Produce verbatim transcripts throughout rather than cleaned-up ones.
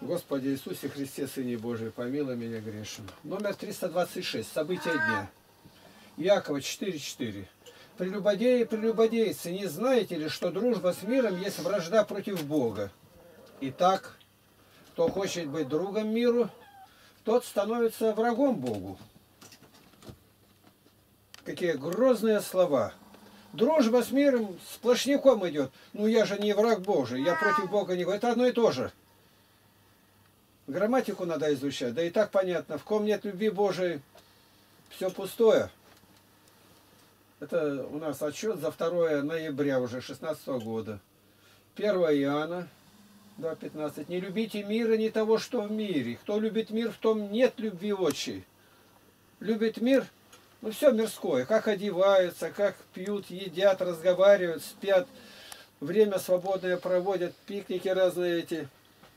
Господи Иисусе Христе, Сыне Божий, помилуй меня грешным. Номер триста двадцать шесть. События дня. Иакова четыре четыре. Прелюбодеи, прелюбодейцы, не знаете ли, что дружба с миром есть вражда против Бога? Итак, кто хочет быть другом миру, тот становится врагом Богу. Какие грозные слова. Дружба с миром сплошняком идет. Ну я же не враг Божий, я против Бога не говорю. Это одно и то же. Грамматику надо изучать. Да и так понятно, в ком нет любви Божией, все пустое. Это у нас отчет за второе ноября уже шестнадцатого года. первое Иоанна два пятнадцать. Не любите мира, не того, что в мире. Кто любит мир, в том нет любви отчей. Любит мир, ну все мирское. Как одеваются, как пьют, едят, разговаривают, спят. Время свободное проводят, пикники разные эти.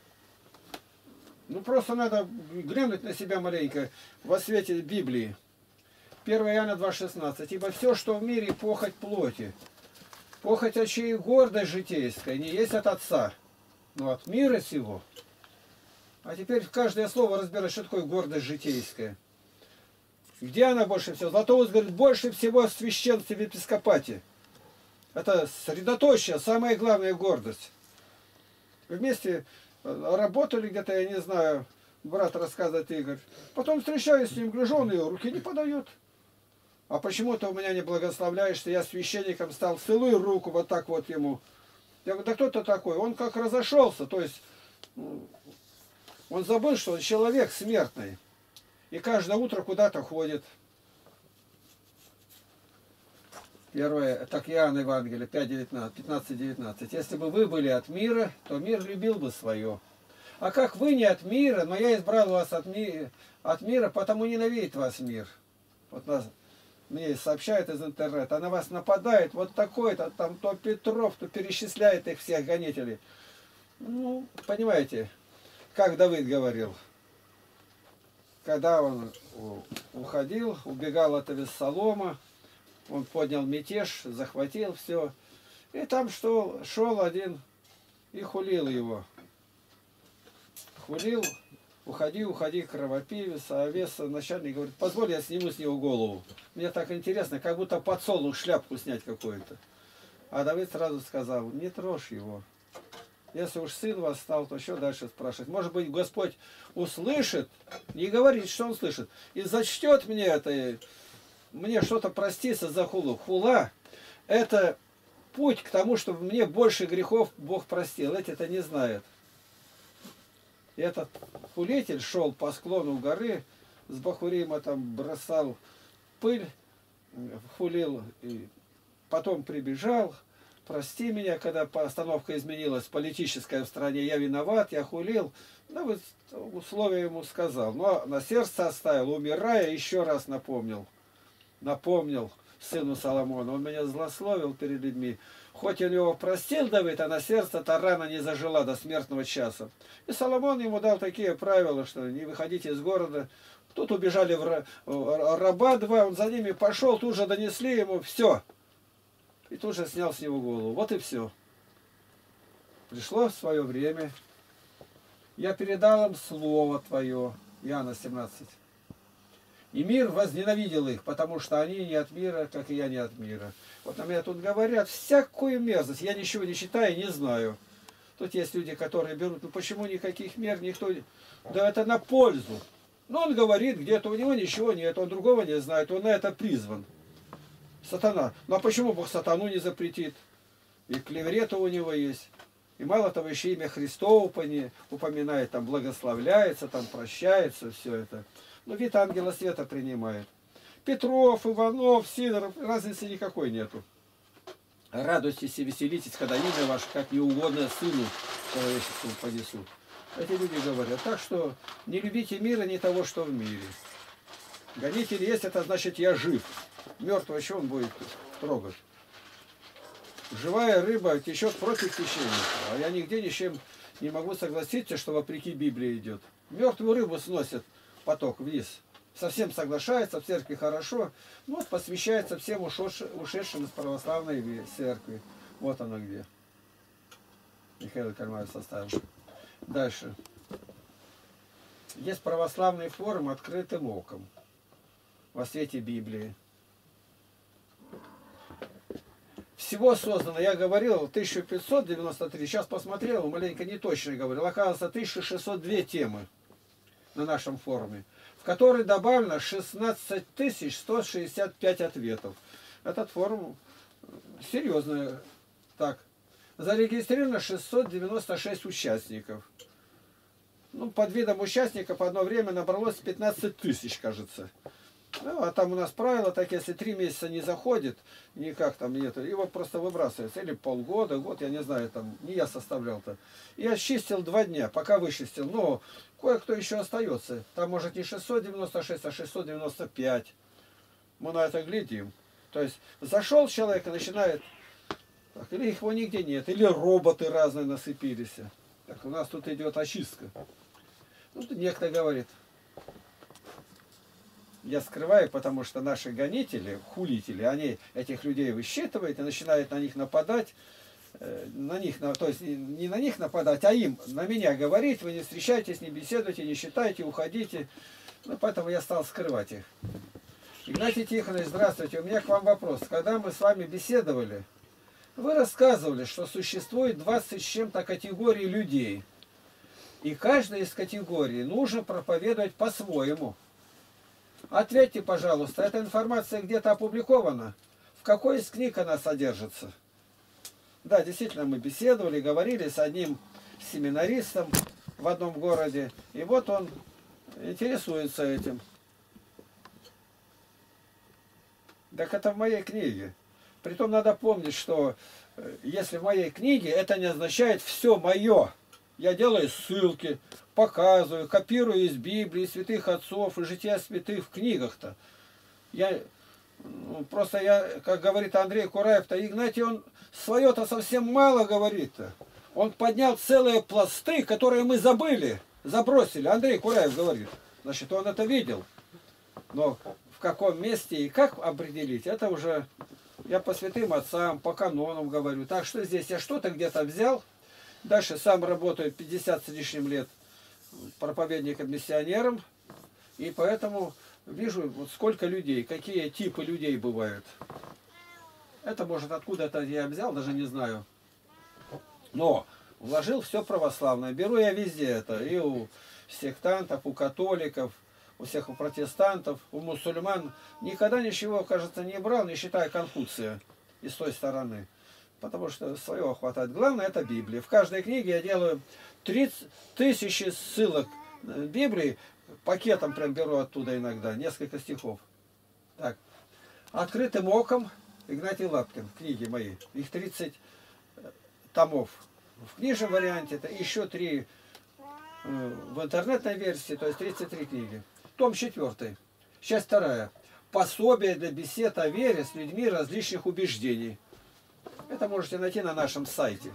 Ну просто надо глянуть на себя маленько во свете Библии. первое Иоанна два шестнадцать. Ибо все, что в мире, похоть плоти, похоть очей и гордость житейская, не есть от Отца, но от мира сего. А теперь каждое слово разбирать, что такое гордость житейская. Где она больше всего? Златоуст говорит, больше всего в священстве в епископате. Это средоточие, самая главная гордость. Вместе работали где-то, я не знаю, брат рассказывает Игорь. Потом встречаюсь с ним, гляжу, он ее руки не подает. А почему ты у меня не благословляешь, что я священником стал, целуй руку вот так вот ему. Я говорю, да кто ты такой? Он как разошелся, то есть он забыл, что он человек смертный. И каждое утро куда-то ходит. Первое, так Иоанна Евангелие пять девятнадцать, пятнадцать девятнадцать. Если бы вы были от мира, то мир любил бы свое. А как вы не от мира, но я избрал вас от, ми от мира, потому ненавидит вас мир. Вот нас, мне сообщают из интернета, на вас нападает вот такой-то, там то Петров, то перечисляет их всех гонителей. Ну, понимаете, как Давид говорил. Когда он уходил, убегал от Авессалома, он поднял мятеж, захватил все. И там что, шел один и хулил его. Хулил, уходи, уходи, кровопивец. А Авесса, начальник, говорит, позволь, я сниму с него голову. Мне так интересно, как будто подсолнух шляпку снять какую-то. А Давид сразу сказал, не трожь его. Если уж сын восстал, то что дальше спрашивать? Может быть, Господь услышит, не говорит, что он слышит, и зачтет мне это, мне что-то простится за хулу. Хула – это путь к тому, чтобы мне больше грехов Бог простил. Эти это не знают. И этот хулитель шел по склону горы, с Бахурима там бросал пыль, хулил, и потом прибежал. Прости меня, когда постановка изменилась, политическая в стране, я виноват, я хулил. Ну, вот условия ему сказал. Но на сердце оставил, умирая, еще раз напомнил. Напомнил сыну Соломона. Он меня злословил перед людьми. Хоть он его простил, Давид, а на сердце-то рана не зажила до смертного часа. И Соломон ему дал такие правила, что не выходите из города. Тут убежали в раба два, он за ними пошел, тут же донесли ему, все. И тут же снял с него голову. Вот и все. Пришло в свое время. Я передал им слово твое. Иоанна семнадцать. И мир возненавидел их, потому что они не от мира, как и я не от мира. Вот на меня тут говорят всякую мерзость. Я ничего не читаю и не знаю. Тут есть люди, которые берут, ну почему никаких мер никто... Да это на пользу. Но он говорит, где-то у него ничего нет, он другого не знает, он на это призван. Сатана. Ну а почему Бог сатану не запретит? И клеврета у него есть. И мало того, еще имя Христово упоминает, там благословляется, там прощается, все это. Ну вид ангела света принимает. Петров, Иванов, Сидоров, разницы никакой нету. Радуйтесь и веселитесь, когда имя ваше, как неугодное сыну человеческому понесут. Эти люди говорят. Так что не любите мира, не того, что в мире. Гонитель есть, это значит я жив. Мертвого что он будет трогать? Живая рыба течет против течения. А я нигде ни с чем не могу согласиться, что вопреки Библии идет. Мертвую рыбу сносят поток вниз. Совсем соглашается, в церкви хорошо. Ну вот посвящается всем ушедшим из православной церкви. Вот оно где. Михаил Кальмаев составил. Дальше. Есть православный форум «Открытым оком» во свете Библии. Всего создано, я говорил, тысяча пятьсот девяносто три, сейчас посмотрел, маленько не точно говорил, оказывается, тысяча шестьсот две темы на нашем форуме, в которые добавлено шестнадцать тысяч сто шестьдесят пять ответов. Этот форум серьезный. Так, зарегистрировано шестьсот девяносто шесть участников. Ну, под видом участников одно время набралось пятнадцать тысяч, кажется. Ну, а там у нас правило так, если три месяца не заходит, никак там нету, его просто выбрасывается. Или полгода, год, я не знаю, там, не я составлял-то. Я чистил два дня, пока вычистил. Но кое-кто еще остается. Там может не шестьсот девяносто шесть, а шестьсот девяносто пять. Мы на это глядим. То есть зашел человек и начинает, так, или их его нигде нет, или роботы разные насыпились. Так, у нас тут идет очистка. Ну, тут некто говорит, я скрываю, потому что наши гонители, хулители, они этих людей высчитывают и начинают на них нападать, на них, то есть не на них нападать, а им, на меня говорить, вы не встречаетесь, не беседуйте, не считайте, уходите. Ну, поэтому я стал скрывать их. Игнатий Тихонович, здравствуйте, у меня к вам вопрос. Когда мы с вами беседовали, вы рассказывали, что существует двадцать с чем-то категорий людей. И каждая из категорий нужно проповедовать по-своему. Ответьте, пожалуйста, эта информация где-то опубликована? В какой из книг она содержится? Да, действительно, мы беседовали, говорили с одним семинаристом в одном городе. И вот он интересуется этим. Так это в моей книге. Притом надо помнить, что если в моей книге, это не означает все мое. Я делаю ссылки, показываю, копирую из Библии, святых отцов и жития святых в книгах-то. Я, ну, просто я, как говорит Андрей Кураев-то, Игнатий, он свое-то совсем мало говорит-то. Он поднял целые пласты, которые мы забыли, забросили. Андрей Кураев говорит. Значит, он это видел. Но в каком месте и как определить, это уже я по святым отцам, по канонам говорю. Так что здесь я что-то где-то взял. Дальше сам работаю пятьдесят с лишним лет проповедником-миссионером. И поэтому вижу, вот сколько людей, какие типы людей бывают. Это, может, откуда-то я взял, даже не знаю. Но вложил все православное. Беру я везде это. И у сектантов, у католиков, у всех у протестантов, у мусульман. Никогда ничего, кажется, не брал, не считая Конфуция и с той стороны. Потому что своего хватает. Главное, это Библия. В каждой книге я делаю тридцать тысяч ссылок Библии. Пакетом прям беру оттуда иногда. Несколько стихов. Так. «Открытым оком» Игнатий Лапкин. Книги мои. Их тридцать томов. В книжном варианте это еще три в интернетной версии. То есть тридцать три книги. Том четвертый. Часть вторая. Пособие для бесед о вере с людьми различных убеждений. Это можете найти на нашем сайте.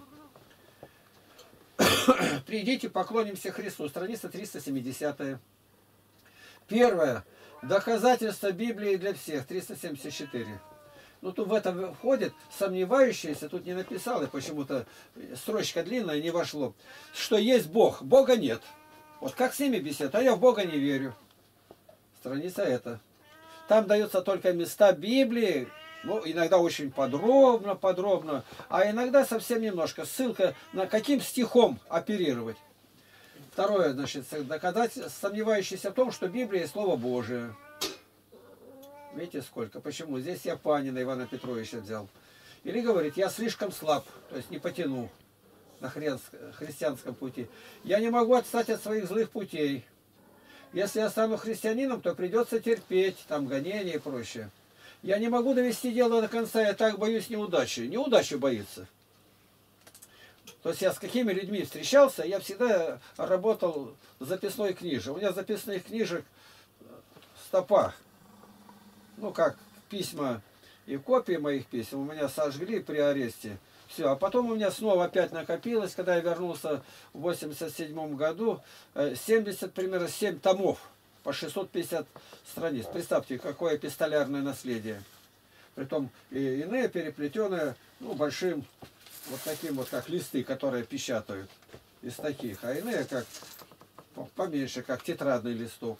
Придите, поклонимся Христу. Страница триста семидесятая. Первое. Доказательство Библии для всех. триста семьдесят четыре. Ну, тут в это входит сомневающиеся, тут не написал, и почему-то строчка длинная, не вошло, что есть Бог. Бога нет. Вот как с ними беседуют, а я в Бога не верю. Страница эта. Там даются только места Библии, ну, иногда очень подробно, подробно, а иногда совсем немножко. Ссылка на каким стихом оперировать. Второе, значит, доказать сомневающийся в том, что Библия – Слово Божие. Видите, сколько? Почему? Здесь я Панина Ивана Петровича взял. Или говорит, я слишком слаб, то есть не потяну на христианском пути. Я не могу отстать от своих злых путей. Если я стану христианином, то придется терпеть, там, гонения и прочее. Я не могу довести дело до конца, я так боюсь неудачи. Неудачи боится. То есть я с какими людьми встречался, я всегда работал в записной книже. У меня записных книжек стопа. Ну как, письма и копии моих писем у меня сожгли при аресте. Все, а потом у меня снова опять накопилось, когда я вернулся в восемьдесят седьмом году, семьдесят, примерно семь томов по шестьсот пятьдесят страниц. Представьте, какое эпистолярное наследие. Притом и иные переплетенные, ну, большим, вот таким вот, как листы, которые печатают из таких, а иные как поменьше, как тетрадный листок.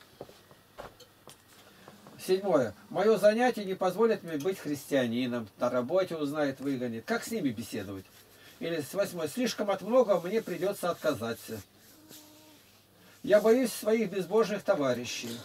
Седьмое. Мое занятие не позволит мне быть христианином. На работе узнает, выгонит. Как с ними беседовать? Или с восьмой. Слишком от многого мне придется отказаться. Я боюсь своих безбожных товарищей.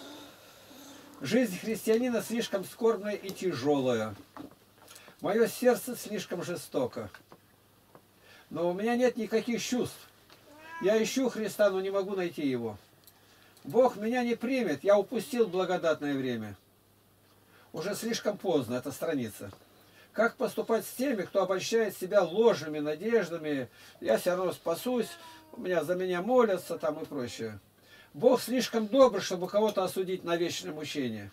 Жизнь христианина слишком скорбная и тяжелая. Мое сердце слишком жестоко. Но у меня нет никаких чувств. Я ищу Христа, но не могу найти Его. Бог меня не примет, я упустил благодатное время. Уже слишком поздно, эта страница. Как поступать с теми, кто обольщает себя ложными надеждами? Я все равно спасусь, у меня за меня молятся там и прочее. Бог слишком добр, чтобы кого-то осудить на вечное мучение.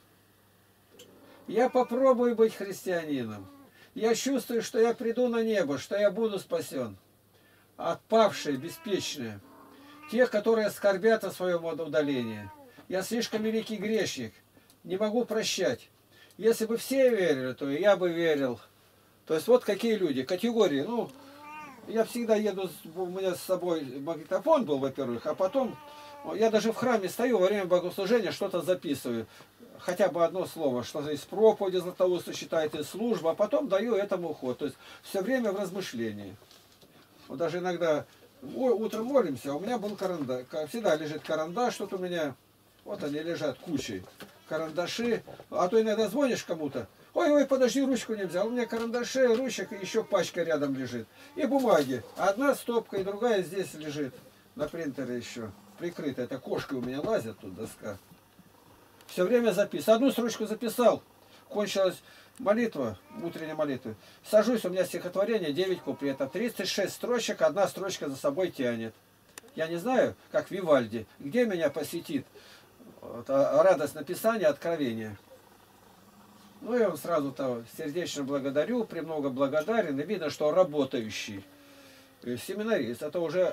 Я попробую быть христианином. Я чувствую, что я приду на небо, что я буду спасен. Отпавшие, беспечные. Те, которые скорбят о своем удалении. Я слишком великий грешник. Не могу прощать. Если бы все верили, то и я бы верил. То есть вот какие люди, категории. Ну, я всегда еду, у меня с собой магнитофон был, во-первых, а потом я даже в храме стою, во время богослужения что-то записываю. Хотя бы одно слово, что из проповеди Златоуста считает, из службы, а потом даю этому ход. То есть все время в размышлении. Вот даже иногда утром молимся, а у меня был карандаш. Всегда лежит карандаш, что-то у меня, вот они лежат кучей. Карандаши, а то иногда звонишь кому-то, ой, ой, подожди, ручку не взял, у меня карандаши, ручек и еще пачка рядом лежит. И бумаги, одна стопка и другая здесь лежит, на принтере еще, прикрыта, это кошкой у меня лазит тут доска. Все время записываю, одну строчку записал, кончилась молитва, утренняя молитва, сажусь, у меня стихотворение девять куплетов, тридцать шесть строчек, одна строчка за собой тянет. Я не знаю, как Вивальди, где меня посетит вот, радость написания, откровения. Ну и он сразу-то сердечно благодарю, премного благодарен, и видно, что работающий семинарист, это уже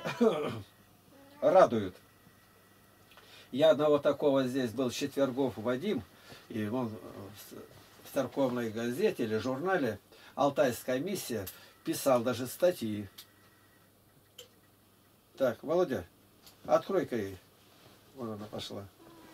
радует. Я одного такого здесь был, Четвергов Вадим, и он в церковной газете или журнале «Алтайская миссия» писал даже статьи. Так, Володя, открой-ка ей. Вон она пошла.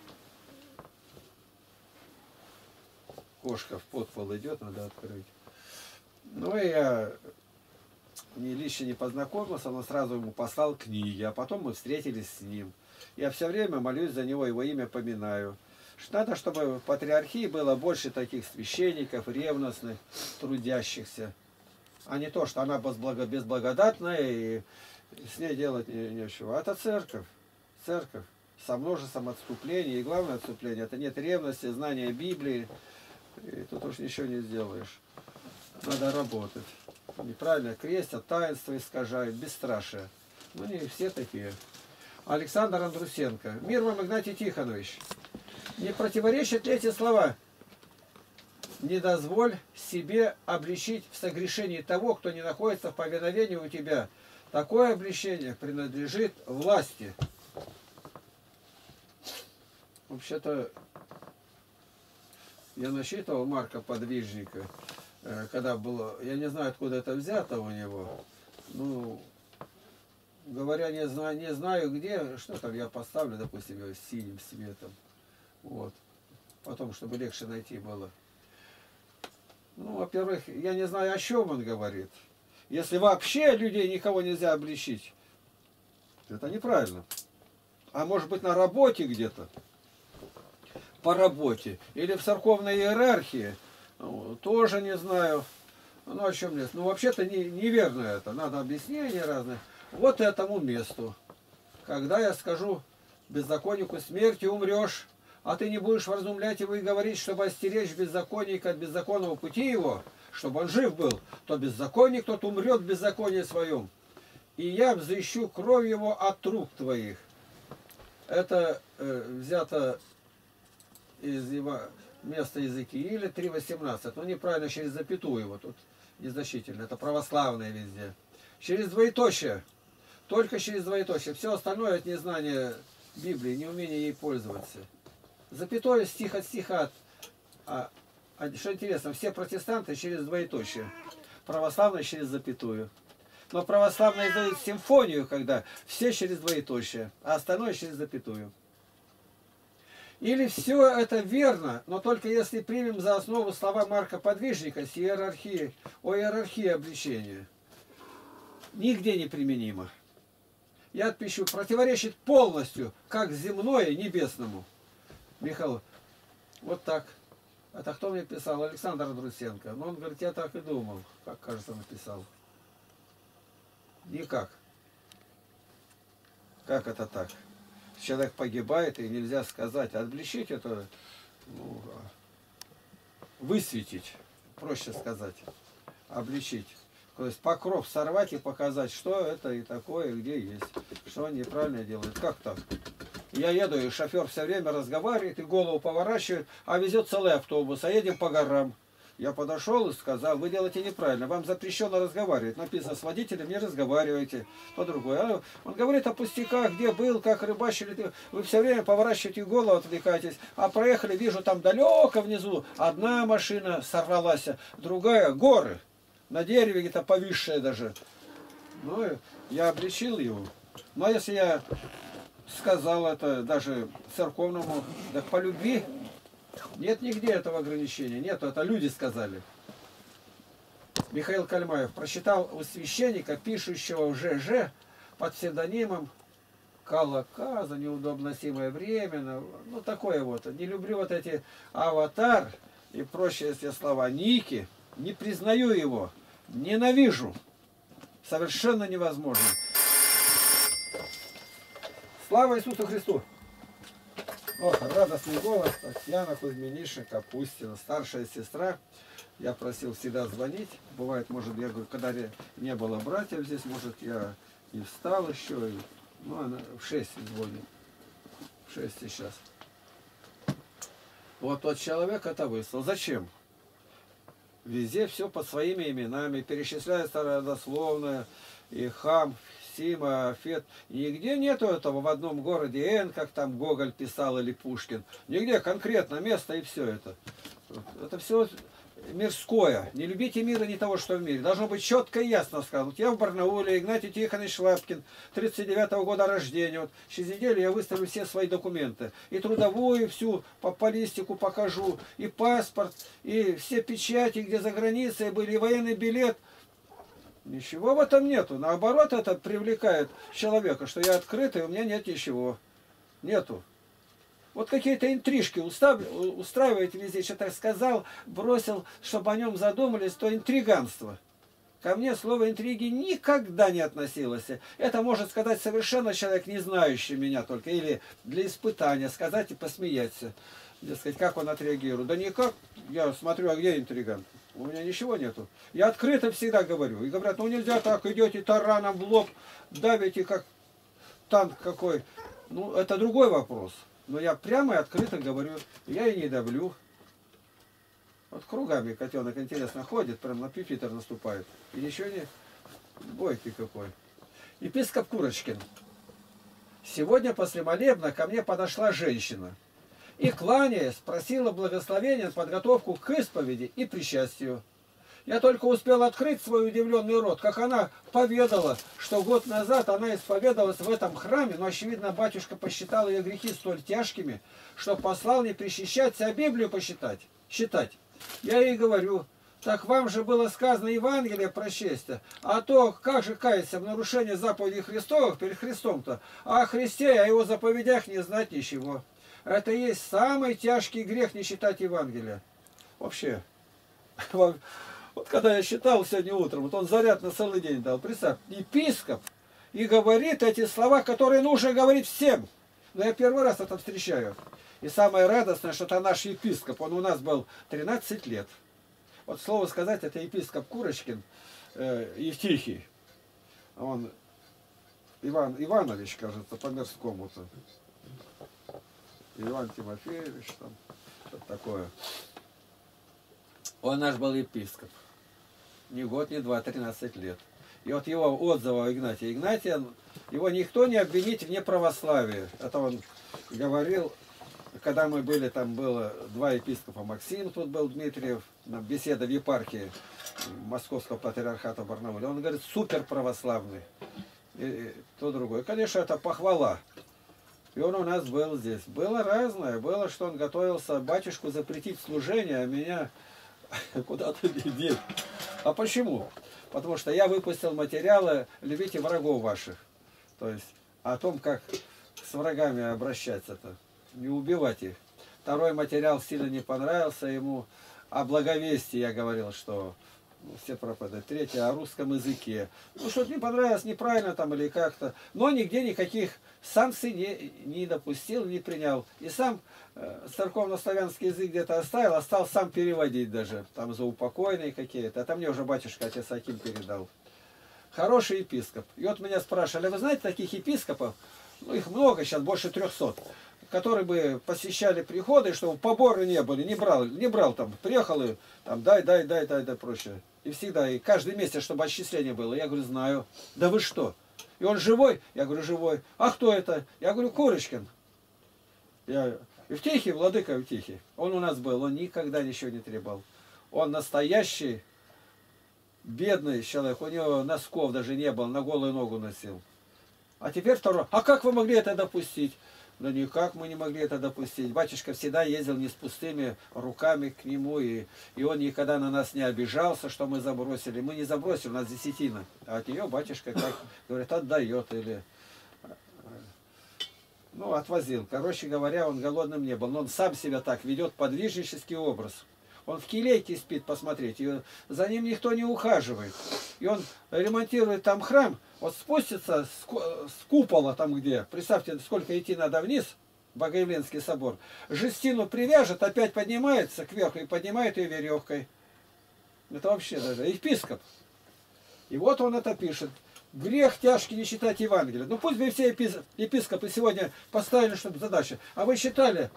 Кошка в подпол идет, надо открыть. Ну и я не лично не познакомился, но сразу ему послал книги, а потом мы встретились с ним. Я все время молюсь за него, его имя поминаю. Надо, чтобы в патриархии было больше таких священников, ревностных, трудящихся. А не то, что она безблагодатная и с ней делать нечего. Это церковь. Церковь со множеством отступлений. И главное отступление — это нет ревности, знания Библии. И тут уж ничего не сделаешь. Надо работать. Неправильно крестят, таинство искажают, бесстрашие. Ну, не все такие. Александр Андрусенко. Мир вам, Игнатий Тихонович. Не противоречат ли эти слова? Не дозволь себе обличить в согрешении того, кто не находится в повиновении у тебя. Такое обличение принадлежит власти. Вообще-то, я насчитывал Марка Подвижника, когда было, я не знаю, откуда это взято у него, ну, говоря, не знаю, не знаю где, что там я поставлю, допустим, его синим цветом, вот, потом, чтобы легче найти было. Ну, во-первых, я не знаю, о чем он говорит. Если вообще людей никого нельзя обличить, это неправильно. А может быть, на работе где-то, по работе, или в церковной иерархии, тоже не знаю, ну о чем здесь. Ну вообще-то не, неверно это, надо объяснения разные. Вот этому месту, когда я скажу беззаконнику: смерти умрешь, а ты не будешь вразумлять его и говорить, чтобы остеречь беззаконника от беззаконного пути его, чтобы он жив был, то беззаконник тот умрет в беззаконии своем, и я взыщу кровь его от рук твоих. Это э, взято из его места Иезекииля три восемнадцать. Ну, неправильно через запятую его тут незначительно. Это православное везде. Через двоеточие. Только через двоеточие. Все остальное — это незнание Библии, неумение ей пользоваться. Запятое стих от стиха. А, а, что интересно, все протестанты через двоеточие. Православные через запятую. Но православные издают симфонию, когда все через двоеточие, а остальное через запятую. Или все это верно, но только если примем за основу слова Марка Подвижника с иерархией, о иерархии обличения. Нигде не применимо. Я отпишу, противоречит полностью, как земное небесному. Михаил, вот так. Это кто мне писал? Александр Друсенко. Но он говорит, я так и думал, как, кажется, написал. Никак. Как это так? Человек погибает, и нельзя сказать. Обличить это, ну, высветить, проще сказать. Обличить. То есть покров сорвать и показать, что это и такое, и где есть. Что они неправильно делают. Как так? Я еду, и шофер все время разговаривает, и голову поворачивает, а везет целый автобус, а едем по горам. Я подошел и сказал, вы делаете неправильно, вам запрещено разговаривать. Написано, с водителем не разговаривайте, по-другому. Он говорит о пустяках, где был, как рыбачили. Вы все время поворачиваете голову, отвлекаетесь. А проехали, вижу, там далеко внизу одна машина сорвалась, другая, горы. На дереве где-то повисшая даже. Ну, я обличил его. Но если я сказал это даже церковному, так по любви, нет нигде этого ограничения. Нет, это люди сказали. Михаил Кальмаев прочитал у священника, пишущего в ЖЖ под псевдонимом Калака за неудобносимое время. Ну, такое вот. Не люблю вот эти аватар и прочие эти слова. Ники. Не признаю его. Ненавижу. Совершенно невозможно. Слава Иисусу Христу! Ох, радостный голос. Татьяна Кузьминиша Капустина, старшая сестра. Я просил всегда звонить. Бывает, может, я говорю, когда не было братьев здесь, может, я не встал еще. Ну, она в шесть звонит. В шесть сейчас. Вот тот человек это выслал. Зачем? Везде все под своими именами. Перечисляется родословное. И Хам, Сима, Фет. Нигде нету этого в одном городе Н, как там Гоголь писал или Пушкин. Нигде конкретно место и все это. Это все мирское. Не любите мира, не того, что в мире. Должно быть четко и ясно сказано. Я в Барнауле, Игнатий Тихонович Лапкин, тридцать девятого года рождения. Вот через неделю я выставлю все свои документы. И трудовую всю по полистику покажу, и паспорт, и все печати, где за границей были, и военный билет. Ничего в этом нету. Наоборот, это привлекает человека, что я открытый, у меня нет ничего. Нету. Вот какие-то интрижки устраиваете везде, что-то сказал, бросил, чтобы о нем задумались, то интриганство. Ко мне слово интриги никогда не относилось. Это может сказать совершенно человек, не знающий меня только, или для испытания, сказать и посмеяться. Дескать, как он отреагирует. Да никак, я смотрю, а где интригант? У меня ничего нету. Я открыто всегда говорю. И говорят, ну нельзя так, идете тараном в лоб, давите как танк какой. Ну, это другой вопрос. Но я прямо и открыто говорю, я и не давлю. Вот кругами котенок, интересно, ходит, прям на пюпитер наступает. И ничего не... Бойкий какой. Епископ Курочкин. Сегодня после молебна ко мне подошла женщина. И, кланяясь, просила благословения на подготовку к исповеди и причастию. Я только успел открыть свой удивленный рот, как она поведала, что год назад она исповедовалась в этом храме, но, очевидно, батюшка посчитал ее грехи столь тяжкими, что послал не причащаться, а Библию посчитать, считать. Я ей говорю, так вам же было сказано Евангелие прочесть, а то как же каяться в нарушении заповедей Христовых перед Христом-то, а о Христе и о его заповедях не знать ничего. Это и есть самый тяжкий грех не читать Евангелие. Вообще, вот когда я читал сегодня утром, вот он заряд на целый день дал, представь, епископ, и говорит эти слова, которые нужно говорить всем. Но я первый раз это встречаю. И самое радостное, что это наш епископ, он у нас был тринадцать лет. Вот слово сказать, это епископ Курочкин, э, Евтихий. Он Иван Иванович, кажется, по-мирскому-то. Иван Тимофеевич, там, что-то такое. Он наш был епископ. Ни год, ни два, тринадцать лет. И вот его отзывы Игнатия. Игнатия, его никто не обвинит в неправославии. Это он говорил, когда мы были, там было два епископа. Максим тут был, Дмитриев, беседа в епархии Московского патриархата в Барнауле. Он говорит, супер православный. И, и то другое. Конечно, это похвала. И он у нас был здесь. Было разное. Было, что он готовился батюшку запретить служение, а меня куда-то деть. А почему? Потому что я выпустил материалы «Любите врагов ваших». То есть о том, как с врагами обращаться-то. Не убивать их. Второй материал сильно не понравился ему. О благовестии я говорил, что все пропадают. Третье о русском языке. Ну, что-то не понравилось, неправильно там или как-то. Но нигде никаких санкций не, не допустил, не принял. И сам э, церковно-славянский язык где-то оставил, а стал сам переводить даже. Там заупокойные какие-то. А там мне уже батюшка отец Аким передал. Хороший епископ. И вот меня спрашивали, вы знаете таких епископов? Ну, их много, сейчас больше трехсот. Которые бы посещали приходы, чтобы поборы не были, не брал, не брал там, приехал и там дай, дай, дай, дай, дай, прочее. И всегда, и каждый месяц, чтобы отчисление было. Я говорю, знаю. Да вы что? И он живой? Я говорю, живой. А кто это? Я говорю, Курочкин. Я... Евтихий, владыка Евтихий. Он у нас был, он никогда ничего не требовал. Он настоящий, бедный человек. У него носков даже не было, на голую ногу носил. А теперь второй. А как вы могли это допустить? Да никак мы не могли это допустить. Батюшка всегда ездил не с пустыми руками к нему, и, и он никогда на нас не обижался, что мы забросили. Мы не забросили, у нас десятина. А от нее батюшка, как говорит, отдает или... Ну, отвозил. Короче говоря, он голодным не был. Но он сам себя так ведет, подвижнический образ. Он в келейке спит, посмотреть. И за ним никто не ухаживает. И он ремонтирует там храм. Вот спустится с купола там где. Представьте, сколько идти надо вниз. Богоявленский собор. Жестину привяжет, опять поднимается кверху и поднимает ее веревкой. Это вообще даже епископ. И вот он это пишет. Грех тяжкий не читать Евангелие. Ну пусть бы все епископы сегодня поставили, чтобы задача. А вы читали?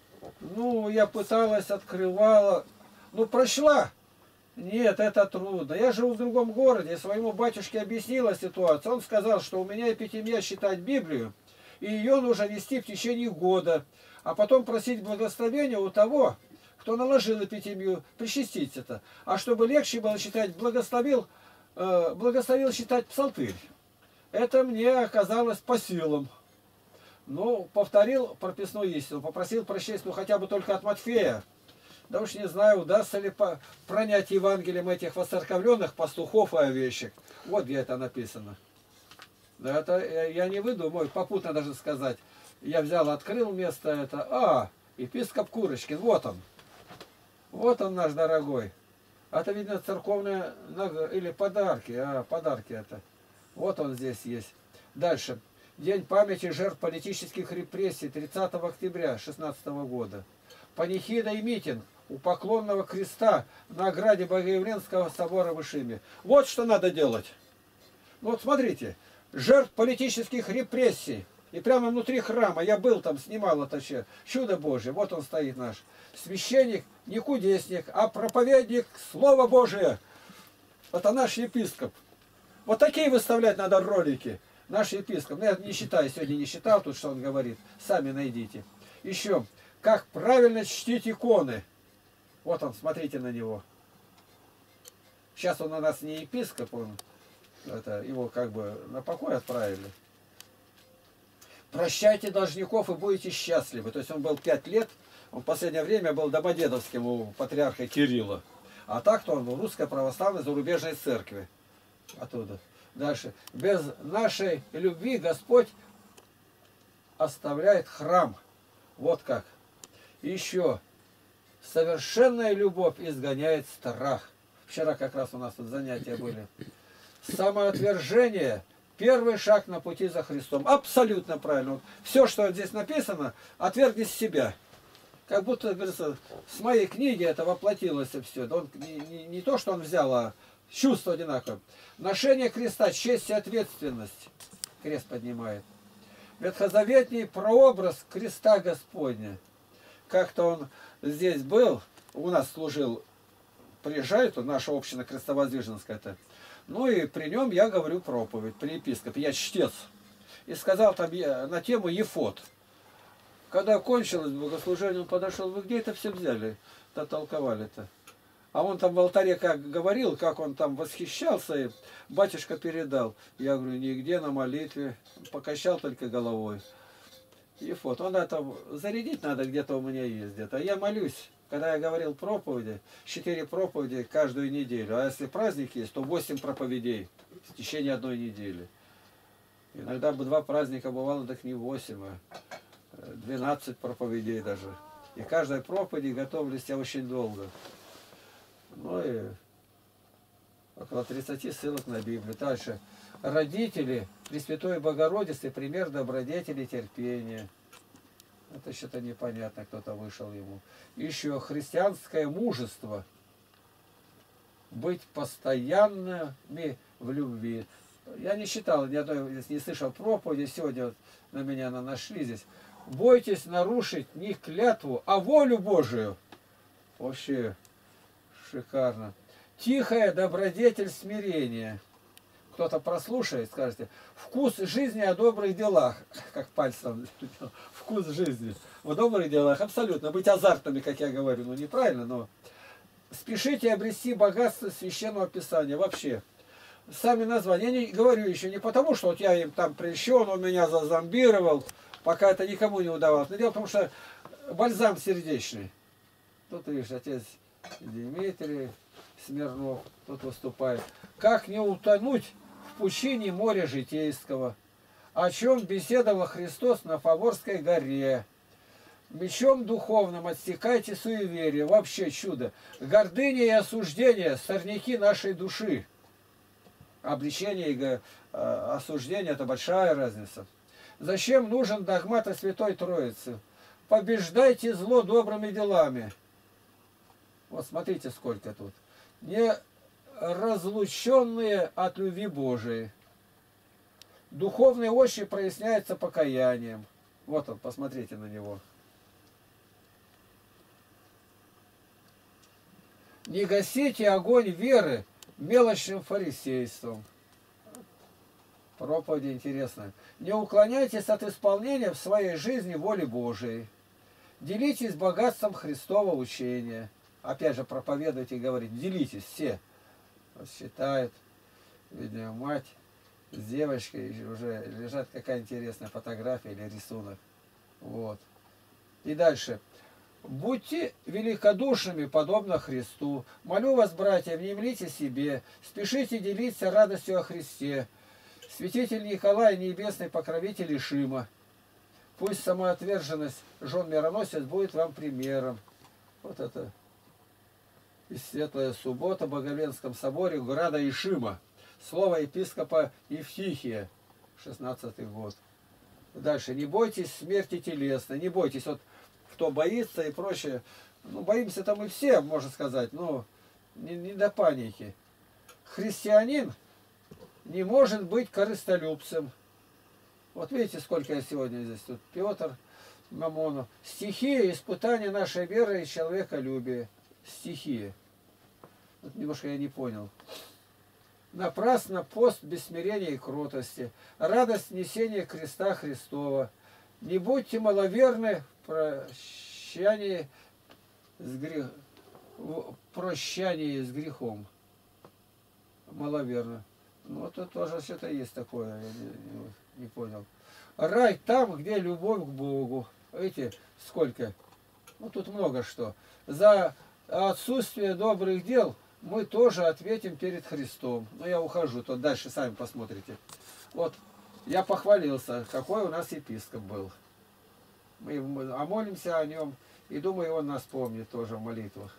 Ну, я пыталась, открывала. Ну, прочла. Нет, это трудно. Я живу в другом городе. Своему батюшке объяснила ситуацию. Он сказал, что у меня эпитемия читать Библию. И ее нужно нести в течение года. А потом просить благословения у того, кто наложил эпитемию, причастить это. А чтобы легче было читать, благословил, э, благословил читать псалтырь. Это мне оказалось по силам. Ну, повторил прописную истину, попросил прочесть, ну, хотя бы только от Матфея. Да уж не знаю, удастся ли по пронять Евангелием этих воцерковленных пастухов и овечек. Вот где это написано. Да это я не выдумаю, попутно даже сказать. Я взял, открыл место это. А, епископ Курочкин, вот он. Вот он наш дорогой. Это, видно, церковные или подарки. А, подарки это. Вот он здесь есть. Дальше. День памяти жертв политических репрессий тридцатого октября шестнадцатого года. Панихида и митинг у Поклонного креста на ограде Богоявленского собора в Ишиме. Вот что надо делать. Вот смотрите. Жертв политических репрессий. И прямо внутри храма. Я был там, снимал это все. Чудо Божие. Вот он стоит наш. Священник, не кудесник, а проповедник Слова Божия. Это наш епископ. Вот такие выставлять надо ролики. Наш епископ. Ну, я не считаю, сегодня не считал тут, что он говорит. Сами найдите. Еще. Как правильно чтить иконы. Вот он, смотрите на него. Сейчас он у нас не епископ, он, это, его как бы на покой отправили. Прощайте должников и будете счастливы. То есть он был пять лет, он в последнее время был домодедовским у патриарха Кирилла. А так-то он в русской православной зарубежной церкви. Оттуда. Дальше. Без нашей любви Господь оставляет храм. Вот как. Еще. Совершенная любовь изгоняет страх. Вчера как раз у нас тут занятия были. Самоотвержение – первый шаг на пути за Христом. Абсолютно правильно. Все, что здесь написано, отвергни себя. Как будто, говорится, с моей книги это воплотилось все. Он, не, не, не то, что он взял, а чувство одинаковое. Ношение креста, честь и ответственность. Крест поднимает. Ветхозаветний прообраз креста Господня. Как-то он здесь был, у нас служил, приезжает, наша община крестовоздвиженская-то. Ну и при нем я говорю проповедь, при епископе, я чтец. И сказал там на тему ефод. Когда кончилось богослужение, он подошел, вы где это все взяли? Толковали-то. А он там в алтаре как говорил, как он там восхищался, и батюшка передал. Я говорю, нигде на молитве, покачал только головой. И вот, он это зарядить надо, где-то у меня есть где-то. А я молюсь, когда я говорил проповеди, четыре проповеди каждую неделю. А если праздник есть, то восемь проповедей в течение одной недели. Иногда бы два праздника бывало, так не восемь, а двенадцать проповедей даже. И каждой проповеди готовились я очень долго. Ну и около тридцати ссылок на Библию. Дальше. Родители Пресвятой Богородицы, пример добродетели, терпения. Это что-то непонятно, кто-то вышел ему. Еще христианское мужество. Быть постоянными в любви. Я не читал, ни одной, не слышал проповеди. Сегодня вот на меня нашли здесь. Бойтесь нарушить не клятву, а волю Божию. Вообще шикарно. Тихая добродетель смирения. Кто-то прослушает, скажете, вкус жизни о добрых делах. Как пальцем. Вкус жизни. В добрых делах абсолютно. Быть азартными, как я говорю. Ну, неправильно, но... Спешите обрести богатство Священного Писания. Вообще. Сами названия. Я не говорю еще не потому, что вот я им там прельщен, он меня зазомбировал. Пока это никому не удавалось. Но дело в том, что бальзам сердечный. Тут, видишь, отец Дмитрий Смирнов тут выступает. Как не утонуть в пучине моря житейского, о чем беседовал Христос на Фаворской горе. Мечом духовным отсекайте суеверие. Вообще чудо. Гордыня и осуждение – сорняки нашей души. Обличение и осуждение – это большая разница. Зачем нужен догмат о Святой Троице? Побеждайте зло добрыми делами. Вот смотрите, сколько тут. Не разлученные от любви Божией. Духовные очи проясняются покаянием. Вот он, посмотрите на него. Не гасите огонь веры мелочным фарисейством. Проповедь интересная. Не уклоняйтесь от исполнения в своей жизни воли Божией. Делитесь богатством Христова учения. Опять же, проповедуйте и говорите, делитесь все. Вот считают, видимо, мать с девочкой, уже лежат какая интересная фотография или рисунок. Вот. И дальше. Будьте великодушными, подобно Христу. Молю вас, братья, внемлите себе, спешите делиться радостью о Христе. Святитель Николай, небесный покровитель Ишима. Пусть самоотверженность жен мироносец будет вам примером. Вот это и Светлая Суббота в Боговенском соборе града Ишима. Слово епископа Евтихия, шестнадцатый год. Дальше. Не бойтесь смерти телесной. Не бойтесь. Вот кто боится и прочее. Ну, боимся-то мы все, можно сказать. Но не, не до паники. Христианин не может быть корыстолюбцем. Вот видите, сколько я сегодня здесь. Тут Петр Мамонов. Стихия испытания нашей веры и человеколюбия. Стихия. Вот немножко я не понял. Напрасно пост без смирения и кротости. Радость несения креста Христова. Не будьте маловерны в прощании с, грех... в прощании с грехом. Маловерно. Ну, тут тоже что-то есть такое, я не, не, не понял. Рай там, где любовь к Богу. Видите, сколько? Ну, тут много что. За отсутствие добрых дел мы тоже ответим перед Христом. Но я ухожу, то дальше сами посмотрите. Вот, я похвалился, какой у нас епископ был. Мы, мы а молимся о нем, и думаю, он нас помнит тоже в молитвах.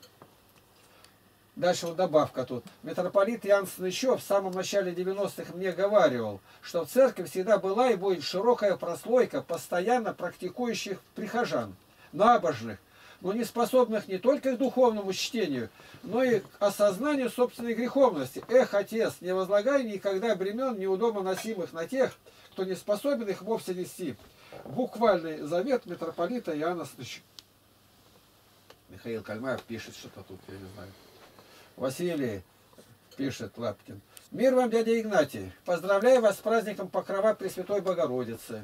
Дальше вот добавка тут. Митрополит Ян Снычев в самом начале девяностых мне говаривал, что в церкви всегда была и будет широкая прослойка постоянно практикующих прихожан, набожных, но не способных не только к духовному чтению, но и к осознанию собственной греховности. Эх, Отец, не возлагай никогда бремен неудобно носимых на тех, кто не способен их вовсе нести. Буквальный завет митрополита Иоанна Снычева. Михаил Кальмаев пишет что-то тут, я не знаю. Василий пишет Лапкин. Мир вам, дядя Игнатий. Поздравляю вас с праздником Покрова Пресвятой Богородицы.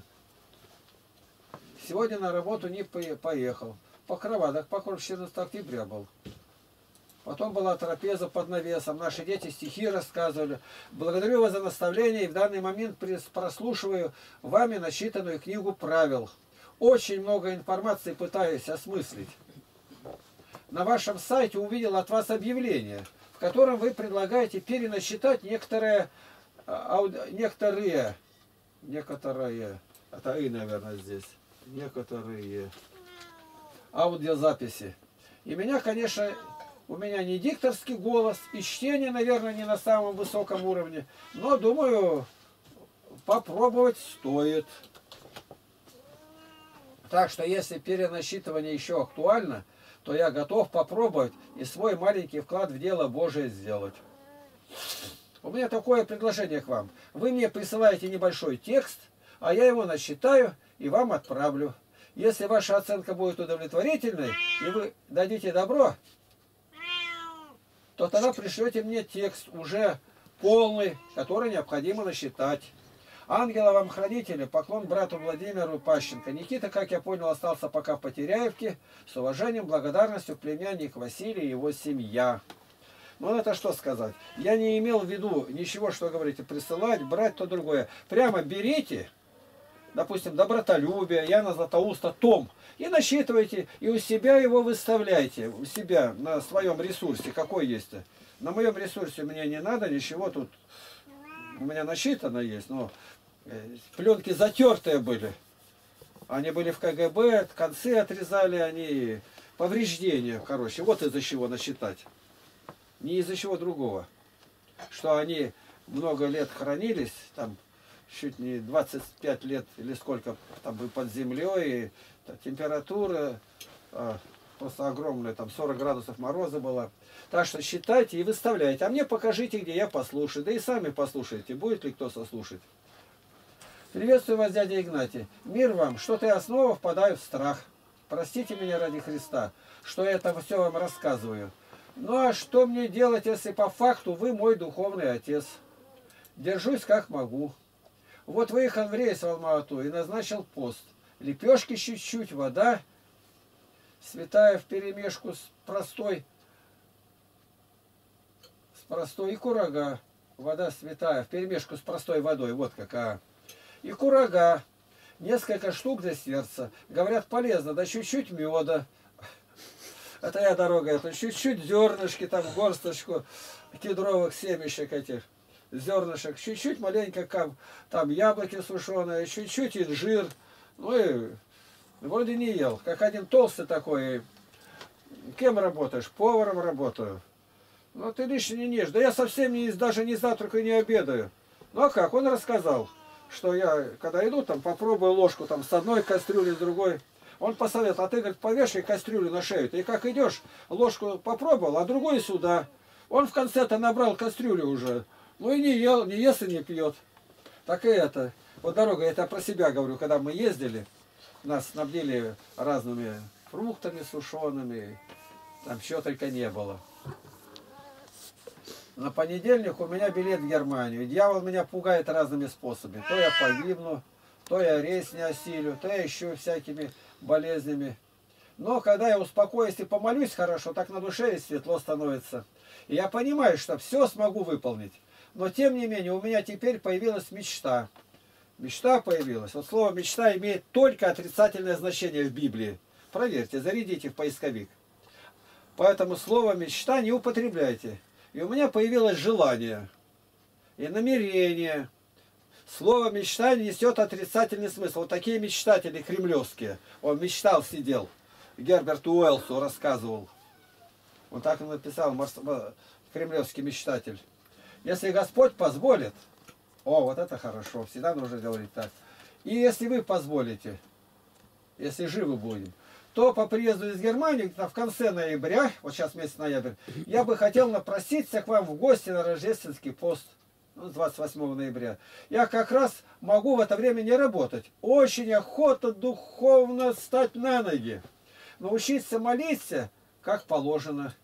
Сегодня на работу не поехал. Покрова, так Покров четырнадцатого октября был. Потом была трапеза под навесом. Наши дети стихи рассказывали. Благодарю вас за наставление и в данный момент прослушиваю вами начитанную книгу правил. Очень много информации пытаюсь осмыслить. На вашем сайте увидел от вас объявление, в котором вы предлагаете перенасчитать некоторые, некоторые, некоторые, это и, наверное, здесь, некоторые аудиозаписи. И меня, конечно, у меня не дикторский голос, и чтение, наверное, не на самом высоком уровне, но, думаю, попробовать стоит. Так что, если перенасчитывание еще актуально, то я готов попробовать и свой маленький вклад в дело Божие сделать. У меня такое предложение к вам. Вы мне присылаете небольшой текст, а я его насчитаю и вам отправлю. Если ваша оценка будет удовлетворительной, и вы дадите добро, то тогда пришлете мне текст уже полный, который необходимо насчитать. Ангела вам хранителя, поклон брату Владимиру Пащенко. Никита, как я понял, остался пока в Потеряевке. С уважением, благодарностью, племянник Василий и его семья. Ну, это что сказать? Я не имел в виду ничего, что говорите, присылать, брать, то другое. Прямо берите, допустим, добротолюбие, Яна Златоуста, том, и насчитывайте, и у себя его выставляйте, у себя на своем ресурсе, какой есть. На моем ресурсе мне не надо ничего тут, у меня насчитано есть, но пленки затертые были. Они были в ка гэ бэ, концы отрезали, они повреждения, короче. Вот из-за чего насчитать. Не из-за чего другого. Что они много лет хранились, там чуть не двадцать пять лет или сколько там под землей, и температура а, просто огромная, там сорок градусов мороза было. Так что считайте и выставляйте. А мне покажите, где я послушаю. Да и сами послушайте, будет ли кто сослушать. Приветствую вас, дядя Игнатий. Мир вам, что-то я снова впадаю в страх. Простите меня ради Христа, что я это все вам рассказываю. Ну а что мне делать, если по факту вы мой духовный отец? Держусь как могу. Вот выехал в рейс в Алма-Ату и назначил пост. Лепешки чуть-чуть, вода святая вперемешку с простой, с простой и курага. Вода святая вперемешку с простой водой. Вот какая. И курага. Несколько штук для сердца. Говорят, полезно. Да чуть-чуть меда. Это я дорога. Это чуть-чуть зернышки, там горсточку кедровых семечек этих. Зернышек. Чуть-чуть маленько там яблоки сушеные. Чуть-чуть инжир. Ну и вроде не ел. Как один толстый такой. Кем работаешь? Поваром работаю. Ну ты лишний не ешь. Да я совсем не, даже не завтракаю, не обедаю. Ну а как? Он рассказал, что я, когда иду, там, попробую ложку там с одной кастрюли, с другой. Он посоветовал, а ты, говорит, повешай кастрюлю на шею. Ты как идешь, ложку попробовал, а другой сюда. Он в конце-то набрал кастрюлю уже. Ну и не ел, не ест и не пьет. Так и это. Вот дорога, это про себя говорю, когда мы ездили, нас снабдили разными фруктами сушеными, там чего только не было. На понедельник у меня билет в Германию. Дьявол меня пугает разными способами. То я погибну, то я рейс не осилю, то я еще всякими болезнями. Но когда я успокоюсь и помолюсь хорошо, так на душе и светло становится. И я понимаю, что все смогу выполнить. Но тем не менее у меня теперь появилась мечта. Мечта появилась. Вот слово мечта имеет только отрицательное значение в Библии. Проверьте, зарядите в поисковик. Поэтому слово мечта не употребляйте. И у меня появилось желание и намерение. Слово мечта несет отрицательный смысл. Вот такие мечтатели кремлевские. Он мечтал, сидел. Герберт Уэллсу рассказывал. Он так и написал, кремлевский мечтатель. Если Господь позволит, о, вот это хорошо, всегда нужно говорить так. И если вы позволите, если живы будем, то по приезду из Германии, в конце ноября, вот сейчас месяц ноябрь, я бы хотел напроситься к вам в гости на рождественский пост, ну, двадцать восьмого ноября. Я как раз могу в это время не работать. Очень охота духовно стать на ноги. Научиться молиться, как положено.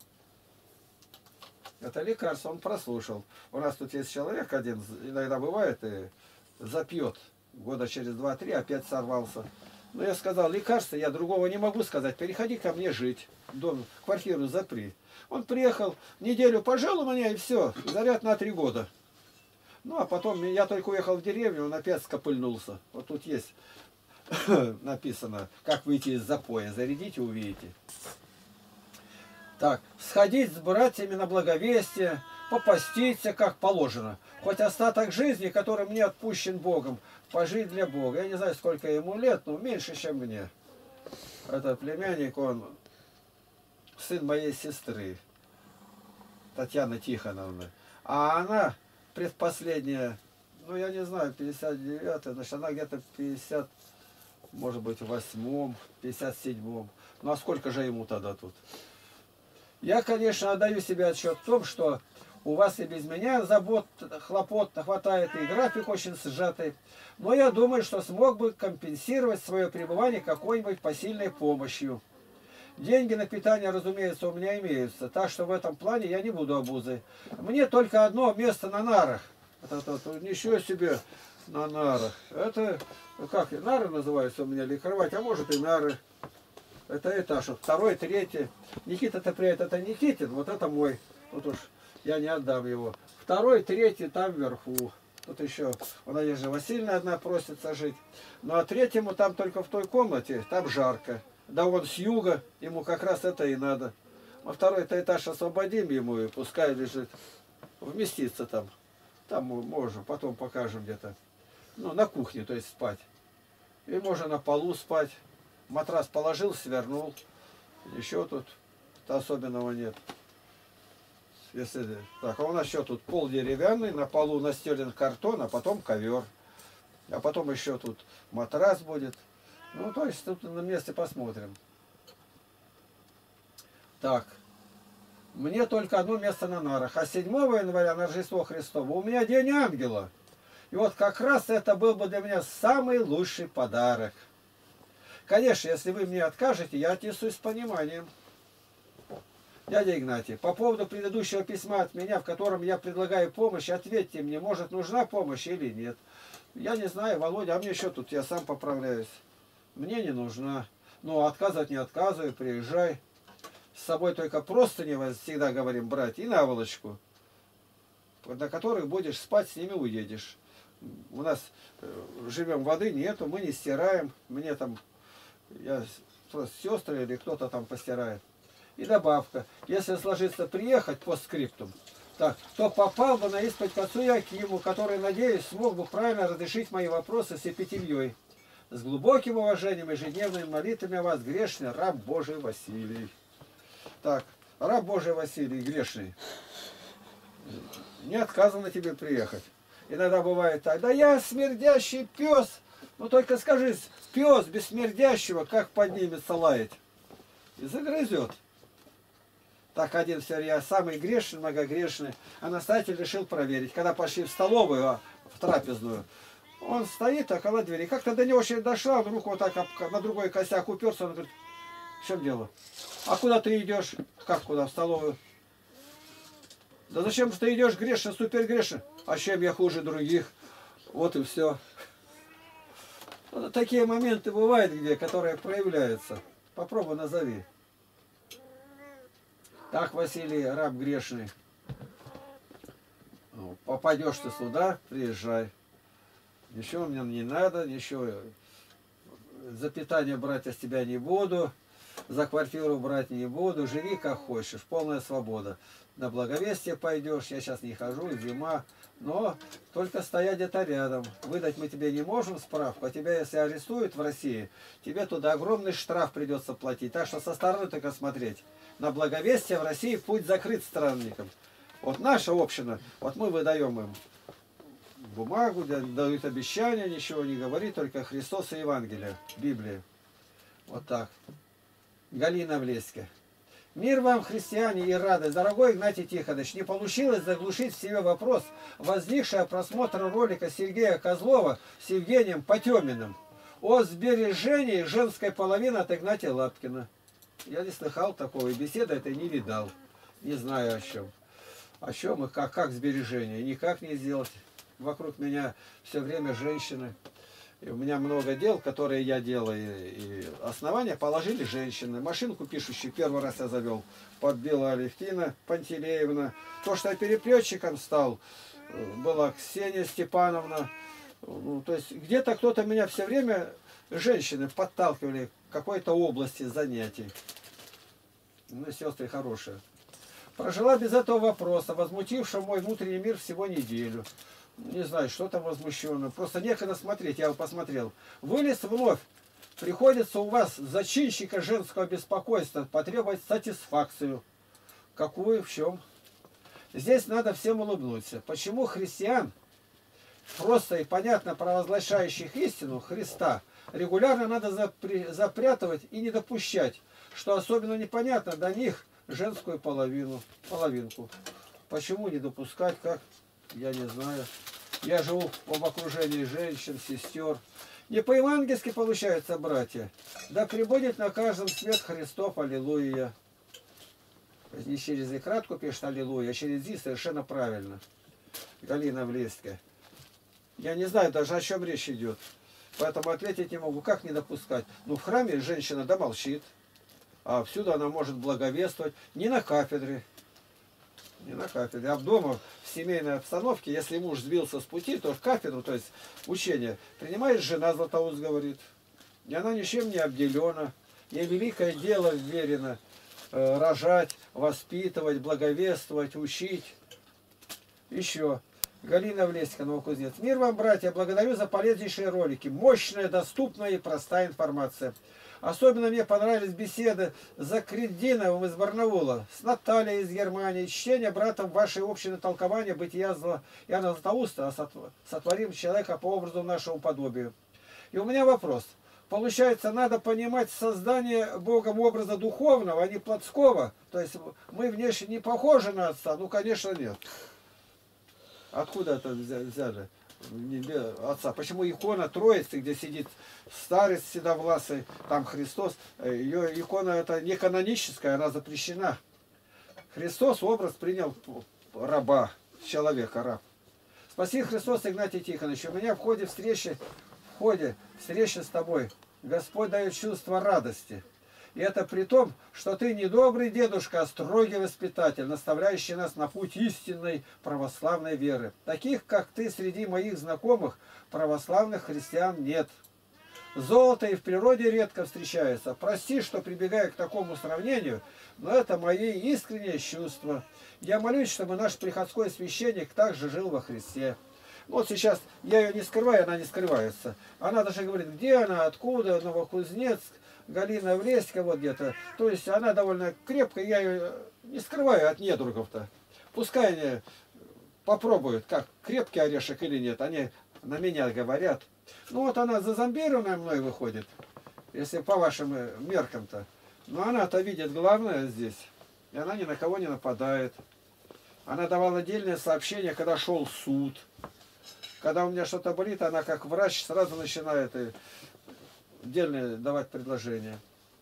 Это лекарство, он прослушал. У нас тут есть человек один, иногда бывает, и запьет. Года через два-три опять сорвался. Ну, я сказал, лекарства, я другого не могу сказать, переходи ко мне жить. Дом, квартиру запри. Он приехал, неделю пожил у меня и все, заряд на три года. Ну, а потом я только уехал в деревню, он опять скопыльнулся. Вот тут есть написано, как выйти из запоя. Зарядите, увидите. Так, сходить с братьями на благовестие, попаститься, как положено. Хоть остаток жизни, который мне отпущен Богом, пожить для Бога. Я не знаю, сколько ему лет, но меньше, чем мне. Это племянник, он сын моей сестры, Татьяны Тихоновны. А она предпоследняя, ну я не знаю, пятьдесят девятая, значит она где-то пятьдесят, может быть, восьмом, пятьдесят седьмом. Ну а сколько же ему тогда тут? Я, конечно, отдаю себе отчет в том, что у вас и без меня забот, хлопот хватает, и график очень сжатый. Но я думаю, что смог бы компенсировать свое пребывание какой-нибудь посильной помощью. Деньги на питание, разумеется, у меня имеются, так что в этом плане я не буду обузой. Мне только одно место на нарах. Это, это, это, ничего себе на нарах. Это, как, нары называются у меня, или кровать, а может и нары. Это этаж, вот второй, третий. Никита-то приедет, это Никитин, вот это мой. Тут уж я не отдам его. Второй, третий там вверху. Тут еще у Надежды Васильевны одна просится жить. Ну а третьему там только в той комнате, там жарко. Да он с юга, ему как раз это и надо. А второй-то этаж освободим ему, и пускай лежит. Вместится там. Там мы можем, потом покажем где-то. Ну, на кухне, то есть спать. И можно на полу спать. Матрас положил, свернул. Еще тут особенного нет. Если так, а у нас еще тут пол деревянный, на полу настелен картон, а потом ковер. А потом еще тут матрас будет. Ну, то есть тут на месте посмотрим. Так. Мне только одно место на нарах. А седьмого января на Рождество Христово у меня день ангела. И вот как раз это был бы для меня самый лучший подарок. Конечно, если вы мне откажете, я отнесусь с пониманием. Дядя Игнатий, по поводу предыдущего письма от меня, в котором я предлагаю помощь, ответьте мне, может нужна помощь или нет. Я не знаю, Володя, а мне что тут, я сам поправляюсь. Мне не нужна. Ну, отказывать не отказывай, приезжай. С собой только простыни, всегда говорим, брать, и наволочку, на которых будешь спать, с ними уедешь. У нас живем, воды нету, мы не стираем. Мне там, я просто сестры или кто-то там постирает. И добавка. Если сложится приехать по скриптум, так, то попал бы на исповедь к отцу Якиму, который, надеюсь, смог бы правильно разрешить мои вопросы с эпитемьей. С глубоким уважением и ежедневными молитвами о вас, грешный раб Божий Василий. Так, раб Божий Василий, грешный, не отказано тебе приехать. Иногда бывает так, да я смердящий пес. Ну только скажи, пес без смердящего, как поднимется лаять? И загрызет. Так один все, я самый грешный, многогрешный. А настоятель решил проверить. Когда пошли в столовую, в трапезную, он стоит около двери. Как-то до него очередь дошла, он руку вот так на другой косяк уперся. Он говорит, в чем дело? А куда ты идешь? Как куда? В столовую. Да зачем ты идешь грешно, супер грешно? А чем я хуже других? Вот и все. Вот такие моменты бывают, где, которые проявляются. Попробуй назови. Так, Василий, раб грешный. Попадешь ты сюда, приезжай. Ничего мне не надо, ничего. За питание брать я с тебя не буду. За квартиру брать не буду. Живи как хочешь. Полная свобода. На благовестие пойдешь. Я сейчас не хожу, зима. Но только стоять где-то рядом. Выдать мы тебе не можем справку. А тебя, если арестуют в России, тебе туда огромный штраф придется платить. Так что со стороны только смотреть. На благовестие в России путь закрыт странникам. Вот наша община, вот мы выдаем им бумагу, дают обещания, ничего не говорит, только Христос и Евангелие, Библия. Вот так. Галина Влеська. Мир вам, христиане, и радость. Дорогой Игнатий Тихонович, не получилось заглушить в себе вопрос, возникший от просмотра ролика Сергея Козлова с Евгением Потеминым о сбережении женской половины от Игнатия Лапкина. Я не слыхал такого, и беседы это не видал. Не знаю о чем. О чем и как, как сбережение. Никак не сделать. Вокруг меня все время женщины. И у меня много дел, которые я делаю. И основания положили женщины. Машинку пишущую первый раз я завел. Подбила Алевтина Пантелеевна. То, что я переплетчиком стал, была Ксения Степановна. Ну, то есть где-то кто-то меня все время, женщины, подталкивали к какой-то области занятий. Ну, сестры хорошие. Прожила без этого вопроса, возмутившего мой внутренний мир всего неделю. Не знаю, что там возмущенно. Просто некогда смотреть, я его посмотрел. Вылез вновь. Приходится у вас, зачинщика женского беспокойства, потребовать сатисфакцию. Какую, в чем? Здесь надо всем улыбнуться. Почему христиан, просто и понятно провозглашающих истину Христа, регулярно надо запри... запрятывать и не допущать, что особенно непонятно до них женскую половину, половинку. Почему не допускать, как? Я не знаю. Я живу в окружении женщин, сестер. Не по-евангельски получается, братья. Да прибудет на каждом свет Христов, аллилуйя. Не через икратку пишет аллилуйя, а через «и» совершенно правильно. Галина Влеська. Я не знаю даже, о чем речь идет. Поэтому ответить не могу. Как не допускать? Ну, в храме женщина домолчит. А всюду она может благовествовать. Не на кафедре. Не на кафедре, а в дома, в семейной обстановке, если муж сбился с пути, то в кафедру, то есть учение, принимает жена, Златоуст говорит. И она ничем не обделена. Ей великое дело вверено э, рожать, воспитывать, благовествовать, учить. Еще. Галина Влеська, Новокузнец. Мир вам, братья, благодарю за полезнейшие ролики. Мощная, доступная и простая информация. Особенно мне понравились беседы с Закреддиновым из Барнаула, с Натальей из Германии, чтение братом вашей общины толкования бытия Иоанна Златоуста, а сотворим человека по образу нашему подобию. И у меня вопрос. Получается, надо понимать создание Богом образа духовного, а не плотского. То есть мы внешне не похожи на Отца? Ну, конечно, нет. Откуда это взяли? Отца. Почему икона Троицы, где сидит старец седовласый, там Христос, ее икона это не каноническая, она запрещена. Христос образ принял раба, человека, раб. Спаси Христос, Игнатий Тихонович, у меня в ходе встречи, в ходе встречи с тобой Господь дает чувство радости. И это при том, что ты не добрый дедушка, а строгий воспитатель, наставляющий нас на путь истинной православной веры. Таких, как ты, среди моих знакомых православных христиан нет. Золото и в природе редко встречается. Прости, что прибегаю к такому сравнению, но это мои искренние чувства. Я молюсь, чтобы наш приходской священник также жил во Христе. Вот сейчас я ее не скрываю, она не скрывается. Она даже говорит, где она, откуда, Новокузнецк. Галина Влеська вот где-то. То есть она довольно крепкая, я ее не скрываю от недругов-то. Пускай они попробуют, как крепкий орешек или нет. Они на меня говорят. Ну вот она зазомбированная мной выходит, если по вашим меркам-то. Но она-то видит главное здесь. И она ни на кого не нападает. Она давала отдельное сообщение, когда шел суд. Когда у меня что-то болит, она как врач сразу начинает и отдельно давать предложения.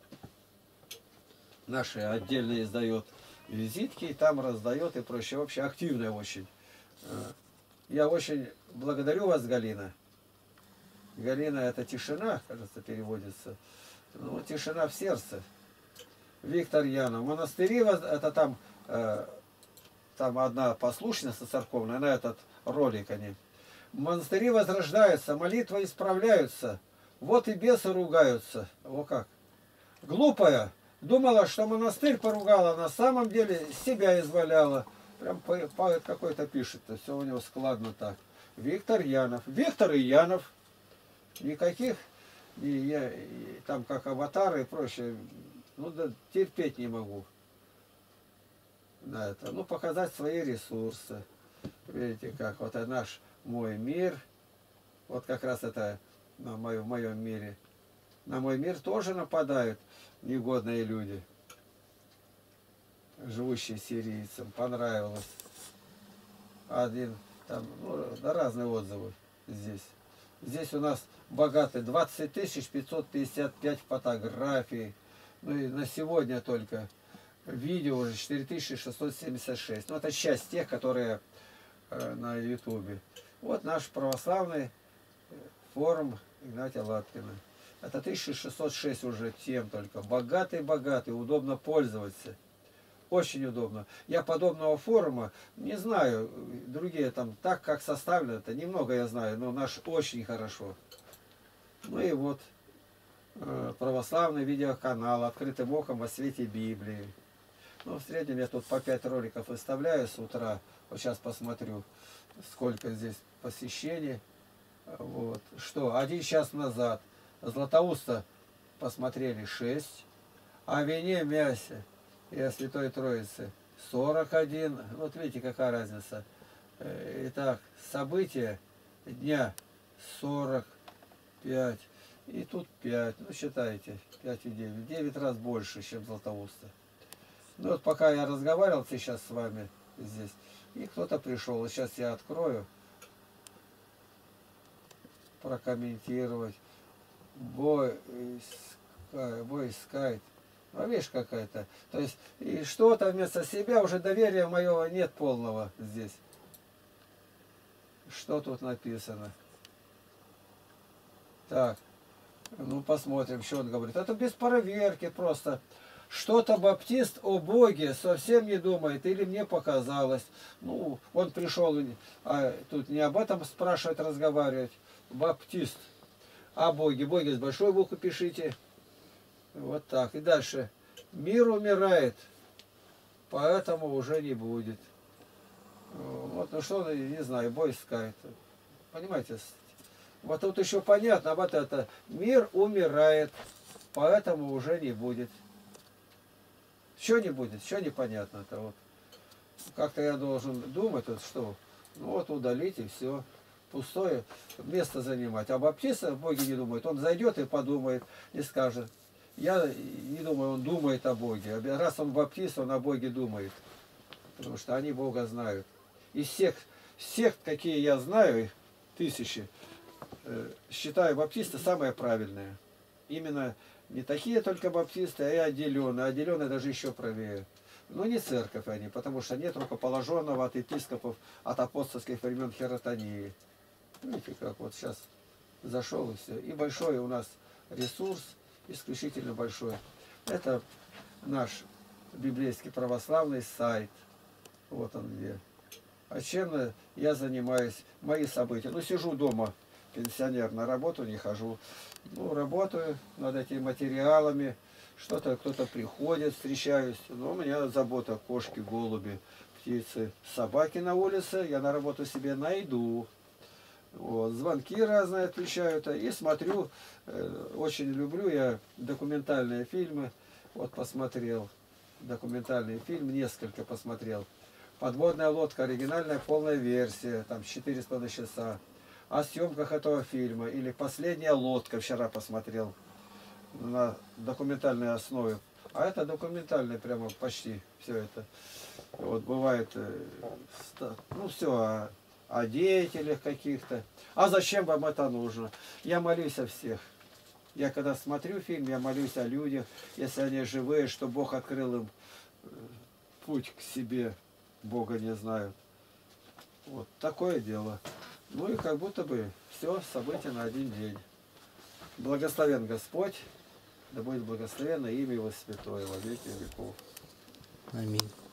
Наши отдельно издает визитки, и там раздает и прочее. Вообще активная очень. Я очень благодарю вас, Галина. Галина это тишина, кажется, переводится. Ну, тишина в сердце. Виктор Янов. Монастыри, это там, э, там одна послушница церковная, на этот ролик они. Монастыри возрождаются, молитвы исправляются. Вот и бесы ругаются. О как. Глупая. Думала, что монастырь поругала, на самом деле себя изваляла. Прям поэт какой-то пишет-то, все у него складно так. Виктор Янов. Виктор и Янов. Никаких, и я, и там как аватары и прочее, ну да терпеть не могу на это. Ну показать свои ресурсы. Видите как, вот это наш мой мир. Вот как раз это на мою, в моем мире. На мой мир тоже нападают негодные люди, живущие сирийцам. Понравилось. Один, там, ну, да, разные отзывы здесь. Здесь у нас богатый двадцать тысяч пятьсот пятьдесят пять фотографий. Ну и на сегодня только видео уже четыре тысячи шестьсот семьдесят шесть. Ну это часть тех, которые э, на ютубе. Вот наш православный форум Игнатия Лапкина. Это тысяча шестьсот шесть уже тем только. Богатый-богатый, удобно пользоваться. Очень удобно. Я подобного форума не знаю. Другие там так, как составлено, это немного я знаю, но наш очень хорошо. Ну и вот православный видеоканал «Открытым оком во свете Библии». Ну, в среднем я тут по пять роликов выставляю с утра. Вот сейчас посмотрю, сколько здесь посещений. Вот. Что, один час назад Златоуста посмотрели шесть, о вине, мясе и о Святой Троице сорок один. Вот видите, какая разница. Итак, события дня сорок пять. И тут пять. Ну, считайте, пять и девять. девять раз больше, чем Златоуста. Ну, вот пока я разговаривал сейчас с вами здесь, и кто-то пришел. Сейчас я открою. Прокомментировать. Бой, бой скайт. А видишь, какая-то. То есть, и что-то вместо себя, уже доверия моего нет полного здесь. Что тут написано? Так. Ну, посмотрим, что он говорит. Это без проверки просто. Что-то баптист о Боге совсем не думает, или мне показалось. Ну, он пришел, а тут не об этом спрашивать, разговаривать. Баптист о Боге. Боге с большой буквы пишите. Вот так. И дальше. Мир умирает, поэтому уже не будет. Вот, ну что, не знаю, бой скайт. Понимаете? Вот тут еще понятно, вот это. Мир умирает, поэтому уже не будет. Что не будет? Что непонятно-то? Вот. Как-то я должен думать, вот что. Ну вот удалить и все. Пустое место занимать. А баптист о Боге не думает. Он зайдет и подумает, и скажет. Я не думаю, он думает о Боге. Раз он баптист, он о Боге думает. Потому что они Бога знают. Из всех, всех, какие я знаю, тысячи, считаю баптисты самые правильные. Именно не такие только баптисты, а и отделенные. Отделенные даже еще правее. Но не церковь они, потому что нет рукоположенного от епископов, от апостольских времен хиротонии. Видите, как вот сейчас зашел и все. И большой у нас ресурс, исключительно большой. Это наш библейский православный сайт. Вот он где. А чем я занимаюсь? Мои события. Ну, сижу дома, пенсионер, на работу не хожу. Ну, работаю над этими материалами. Что-то кто-то приходит, встречаюсь. Но у меня забота: кошки, голуби, птицы, собаки на улице. Я на работу себе найду. Вот, звонки разные отвечают. И смотрю, очень люблю я документальные фильмы. Вот посмотрел документальный фильм, несколько посмотрел. «Подводная лодка», оригинальная полная версия, там четыре с половиной часа. О съемках этого фильма. Или «Последняя лодка», вчера посмотрел на документальной основе. А это документальное прямо почти все это. Вот бывает, ну все, о, о деятелях каких-то. А зачем вам это нужно? Я молюсь о всех. Я когда смотрю фильм, я молюсь о людях, если они живые, что Бог открыл им путь к себе. Бога не знают. Вот такое дело. Ну и как будто бы все события на один день. Благословен Господь, да будет благословенно имя Его святое во веки веков. Аминь.